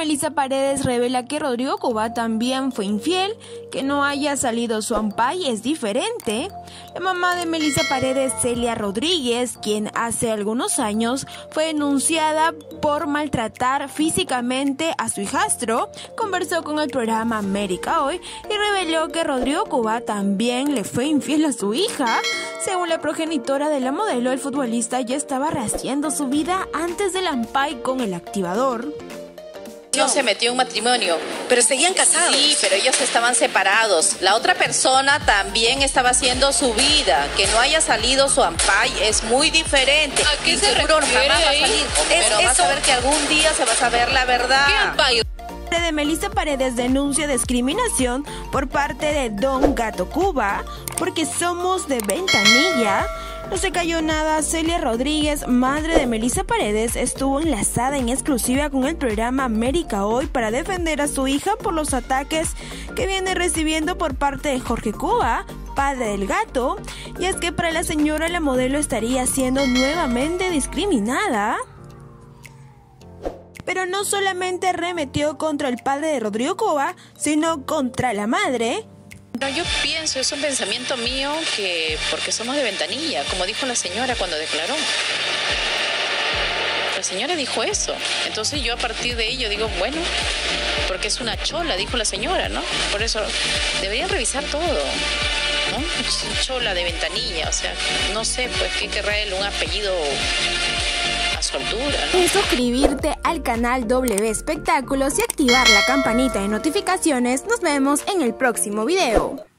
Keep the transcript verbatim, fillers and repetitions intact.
Melissa Paredes revela que Rodrigo Cubá también fue infiel, que no haya salido su ampay es diferente. La mamá de Melissa Paredes, Celia Rodríguez, quien hace algunos años fue denunciada por maltratar físicamente a su hijastro, conversó con el programa América Hoy y reveló que Rodrigo Cubá también le fue infiel a su hija. Según la progenitora de la modelo, el futbolista ya estaba rehaciendo su vida antes del ampay con el activador. No se metió en un matrimonio. Pero seguían casados. Sí, pero ellos estaban separados. La otra persona también estaba haciendo su vida. Que no haya salido su ampay es muy diferente. ¿A qué y se seguro refiere jamás va a ahí? salir. Es Pero vas eso. a ver que algún día se va a saber la verdad. ¿Qué ampay? La madre de Melissa Paredes denuncia discriminación por parte de Don Gato Cuba porque somos de Ventanilla. No se cayó nada. Celia Rodríguez, madre de Melissa Paredes, estuvo enlazada en exclusiva con el programa América Hoy para defender a su hija por los ataques que viene recibiendo por parte de Jorge Cuba, padre del gato. Y es que para la señora la modelo estaría siendo nuevamente discriminada. Pero no solamente arremetió contra el padre de Rodrigo Cubá, sino contra la madre. No, yo pienso, es un pensamiento mío que porque somos de Ventanilla, como dijo la señora cuando declaró. La señora dijo eso. Entonces yo a partir de ello digo, bueno, porque es una chola, dijo la señora, ¿no? Por eso deberían revisar todo, ¿no? Es chola de Ventanilla, o sea, no sé, pues, qué querrá él, un apellido a su altura, ¿no? Y suscribirte al canal W Espectáculos y activar la campanita de notificaciones. Nos vemos en el próximo video.